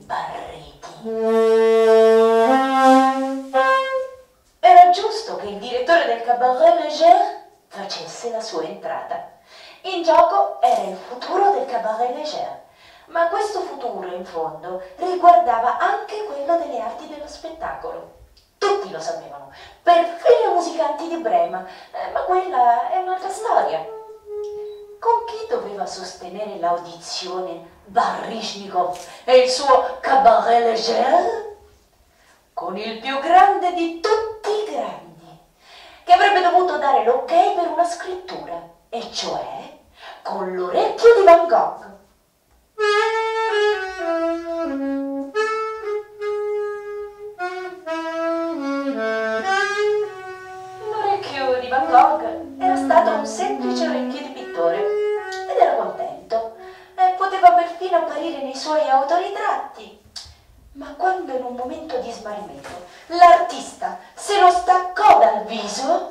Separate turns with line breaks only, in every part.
sbarriti. Era giusto che il direttore del Cabaret Léger facesse la sua entrata. In gioco era il futuro del Cabaret Léger, ma questo futuro, in fondo, riguardava anche quello delle arti dello spettacolo. Tutti lo sapevano, perfino i musicanti di Brema, ma quella è un'altra storia. Con chi doveva sostenere l'audizione Baryshnikov e il suo Cabaret Léger? Con il più grande di tutti i grandi, che avrebbe dovuto dare l'ok per una scrittura, e cioè con l'orecchio di Van Gogh. L'orecchio di Van Gogh era stato un semplice orecchio di pittore ed era contento e poteva perfino apparire nei suoi autoritratti. Ma quando in un momento di smarrimento l'artista se lo staccò dal viso,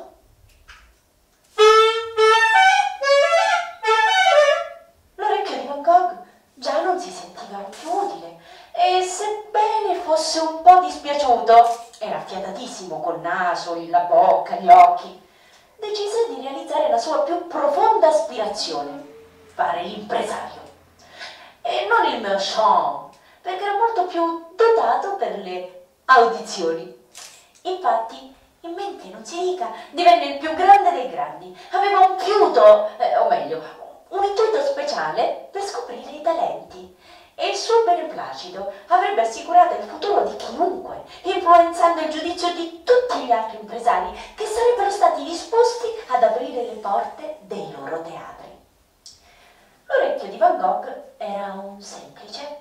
l'orecchio di Van Gogh già non si sentiva più utile e, sebbene fosse un po' dispiaciuto, era affiatatissimo col naso, la bocca, gli occhi, decise di realizzare la sua più profonda aspirazione, fare l'impresario. E non il merchant, perché era molto più dotato per le audizioni. Infatti, in mente non si dica, divenne il più grande dei grandi. Aveva un fiuto, o meglio, un intuito speciale per scoprire i talenti. E il suo beneplacito avrebbe assicurato il futuro di chiunque, influenzando il giudizio di tutti gli altri impresari che sarebbero stati disposti ad aprire le porte dei loro teatri. L'orecchio di Van Gogh era un semplice.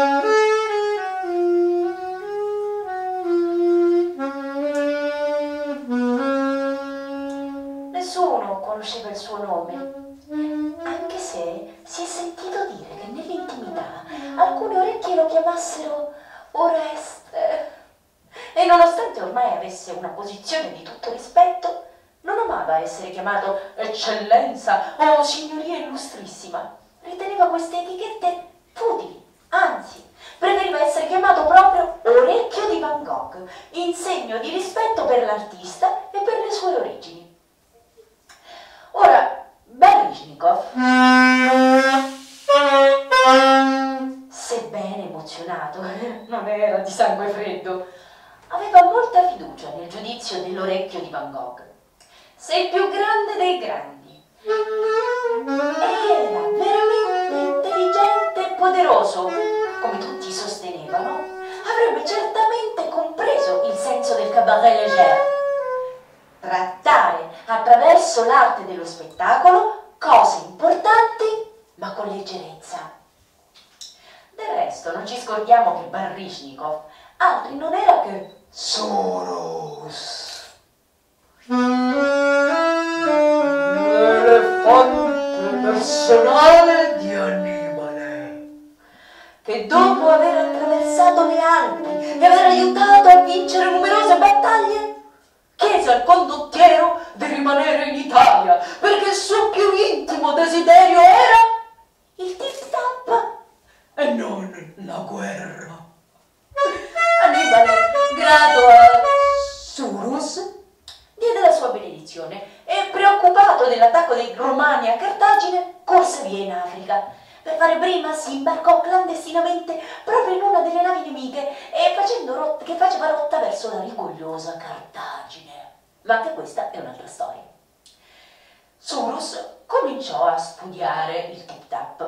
Nessuno conosceva il suo nome, anche se si è sentito dire che nell'intimità alcune orecchie lo chiamassero Oreste. E nonostante ormai avesse una posizione di tutto rispetto, non amava essere chiamato eccellenza o signoria illustrissima. Riteneva queste etichette futili, anzi, preferiva essere chiamato proprio Orecchio di Van Gogh, in segno di rispetto per l'artista e per le sue origini. Ora, Baryshnikov, sebbene emozionato, non era di sangue freddo, aveva molta fiducia nel giudizio dell'orecchio di Van Gogh. Se il più grande dei grandi era veramente intelligente e poderoso, come tutti sostenevano, avrebbe certamente compreso il senso del Cabaret Léger. Trattare attraverso l'arte dello spettacolo cose importanti ma con leggerezza. Del resto non ci scordiamo che Baryshnikov altri non era che Soros, l'elefante personale di Annibale, che dopo aver attraversato le Alpi e aver aiutato a vincere numerose battaglie, chiese al condottiero di rimanere in Italia perché il suo più intimo desiderio era il tip-tap e non la guerra. Annibale, grato a Soros, diede la sua benedizione e, preoccupato dell'attacco dei Romani a Cartagine, corse via in Africa. Per fare prima si imbarcò clandestinamente proprio in una delle navi nemiche e che faceva rotta verso la rigogliosa Cartagine. Ma anche questa è un'altra storia. Soros cominciò a studiare il tip-tap.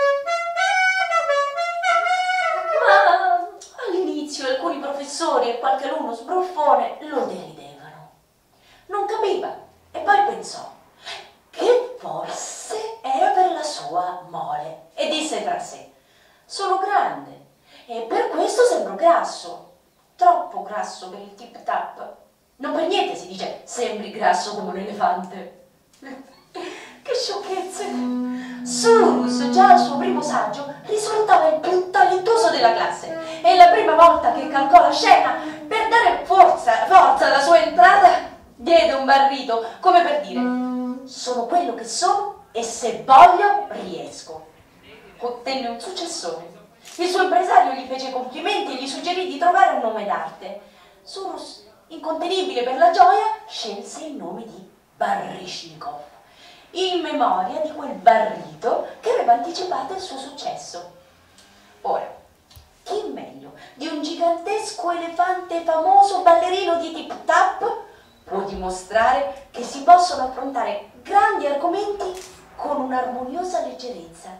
Ma all'inizio alcuni professori e qualche alunno sbruffone lo deridevano. Non capiva e poi pensò che forse era per la sua mole e disse tra sé: sono grande e per questo sembro grasso, troppo grasso per il tip-tap. Non per niente si dice sembri grasso come un elefante. Che sciocchezze! Soros, già al suo primo saggio, risultava il più talentuoso della classe e la prima volta che calcò la scena per dare forza alla sua entrata, diede un barrito come per dire: sono quello che sono e se voglio riesco. Ottenne un successone. Il suo impresario gli fece complimenti e gli suggerì di trovare un nome d'arte. Soros, incontenibile per la gioia, scelse il nome di Baryshnikov, in memoria di quel Barrito che aveva anticipato il suo successo. Ora, chi meglio di un gigantesco elefante famoso ballerino di tip tap può dimostrare che si possono affrontare grandi argomenti con un'armoniosa leggerezza.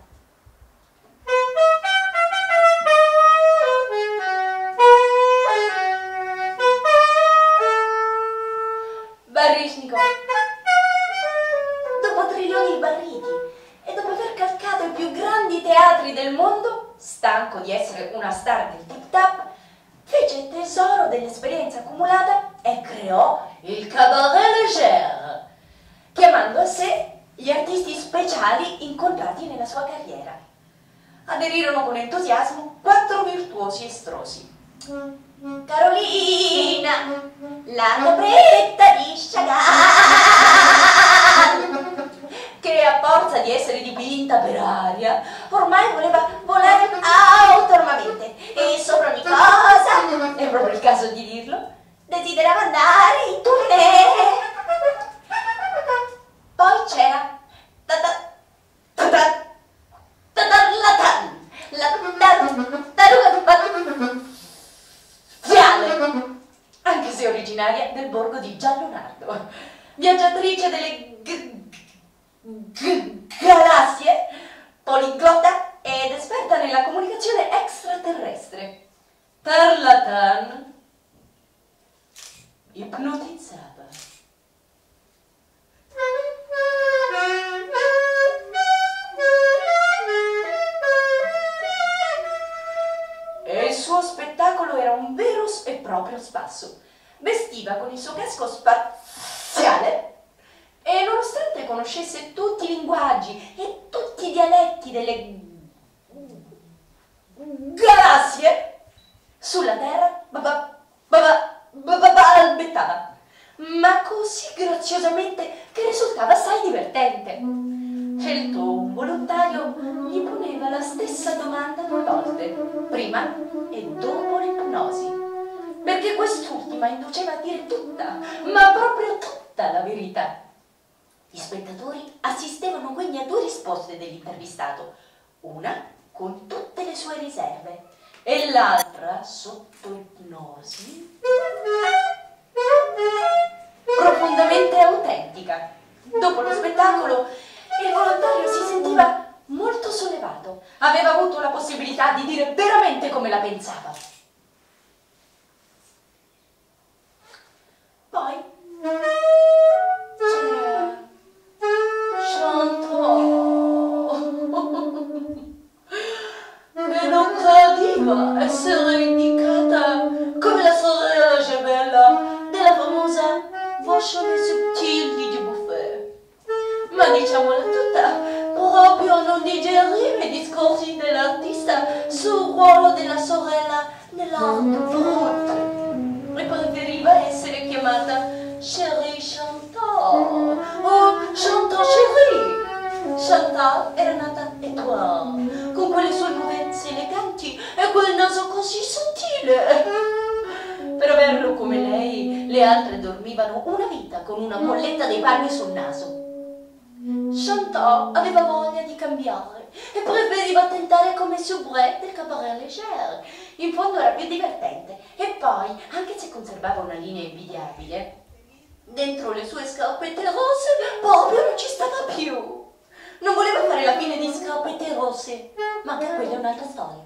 Baryshnikov, dopo trilioni di barriti e dopo aver calcato i più grandi teatri del mondo, stanco di essere una star del tip tap, fece tesoro dell'esperienza accumulata e creò il Cabaret Léger, chiamando a sé gli artisti speciali incontrati nella sua carriera. Aderirono con entusiasmo 4 virtuosi estrosi. Carolina, la capretta di Chagall, che a forza di essere dipinta per aria, ormai voleva volare autonomamente e sopra ogni cosa, è proprio il caso di dirlo, desiderava andare in tournée. Poi c'era anche se originaria del borgo di Giallonardo, viaggiatrice delle galassie, poliglotta ed esperta nella comunicazione extraterrestre. Tarlatan ipnotizzava. E il suo spettacolo era un vero e proprio spasso. Vestiva con il suo casco spaziale e nonostante conoscesse tutti i linguaggi e tutti i dialetti delle galassie, sulla terra balbettava, ma così graziosamente che risultava assai divertente. Scelto un volontario, gli poneva la stessa domanda 2 volte, prima e dopo l'ipnosi, perché quest'ultima induceva a dire tutta, ma proprio tutta la verità. Gli spettatori assistevano quindi a 2 risposte dell'intervistato, una con tutte le sue riserve e l'altra sotto ipnosi profondamente autentica. Dopo lo spettacolo il volontario si sentiva molto sollevato, aveva avuto la possibilità di dire veramente come la pensava. Poi c'era che non tradiva essere indicata come la sorella gemella della famosa voce sottile di Dubuffet. Ma diciamola tutta, proprio non digeriva i discorsi dell'artista sul ruolo della sorella nell'arte brutta e preferiva essere chiamata Chérie Chantal o Chantal Chérie. Chantal era nata Étoile, con quelle sue movenze eleganti e quel naso così sottile. Per averlo come lei, le altre dormivano una vita con una molletta dei palmi sul naso. Chantal aveva voglia di cambiare e preferiva tentare come soubrette del Cabaret Léger. In fondo era più divertente e poi, anche se conservava una linea invidiabile, dentro le sue scarpette rosse proprio non ci stava più. Non voleva fare la fine di Scarpette Rosse, ma anche quella è un'altra storia.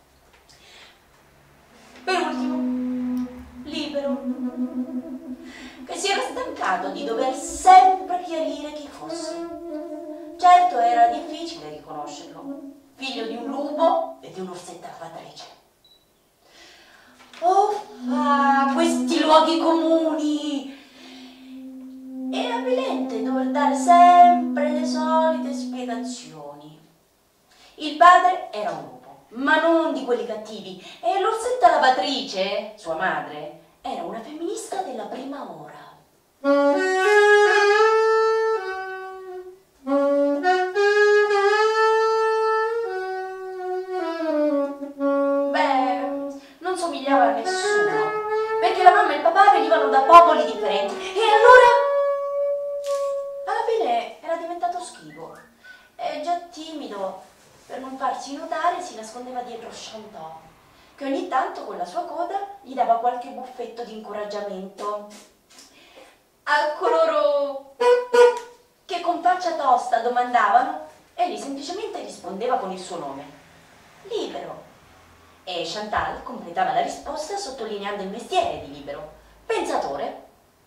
Per ultimo, Libero, che si era stancato di dover sempre chiarire chi fosse. Certo era difficile riconoscerlo, figlio di un lupo e di un'orsetta lavatrice. Questi luoghi comuni! Era avvilente dover dare sempre le solite spiegazioni. Il padre era un lupo, ma non di quelli cattivi, e l'orsetta lavatrice, sua madre, era una femminista della prima ora. somigliava a nessuno, perché la mamma e il papà venivano da popoli differenti e allora alla fine era diventato schivo e già timido, per non farsi notare si nascondeva dietro Chantal, che ogni tanto con la sua coda gli dava qualche buffetto di incoraggiamento. A coloro che con faccia tosta domandavano, egli semplicemente rispondeva con il suo nome, Libero. E Chantal completava la risposta sottolineando il mestiere di Libero, pensatore.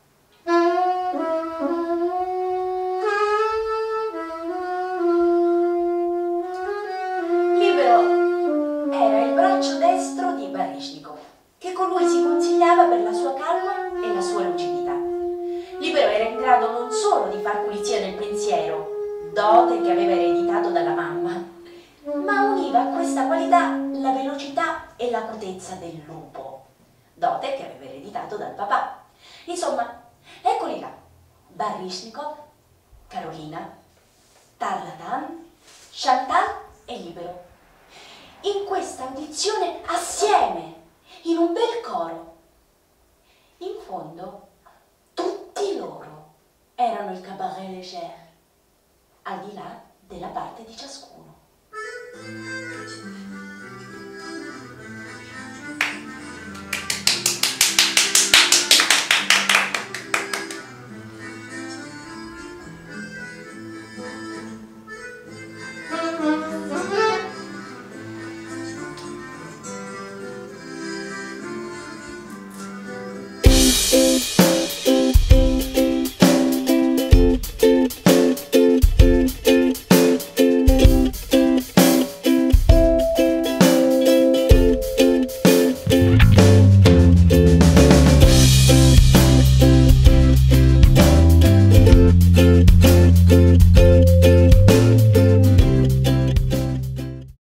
Libero era il braccio destro di Baryshnikov, che con lui si consigliava per la sua calma e la sua lucidità. Libero era in grado non solo di far pulizia nel pensiero, dote che aveva ereditato dalla mamma, ma univa a questa qualità la velocità e l'acutezza del lupo, dote che aveva ereditato dal papà. Insomma, eccoli là, Baryshnikov, Carolina, Tarlatan, Chantal e Libero, in questa audizione assieme, in un bel coro. In fondo, tutti loro erano il cabaret léger, al di là della parte di ciascuno.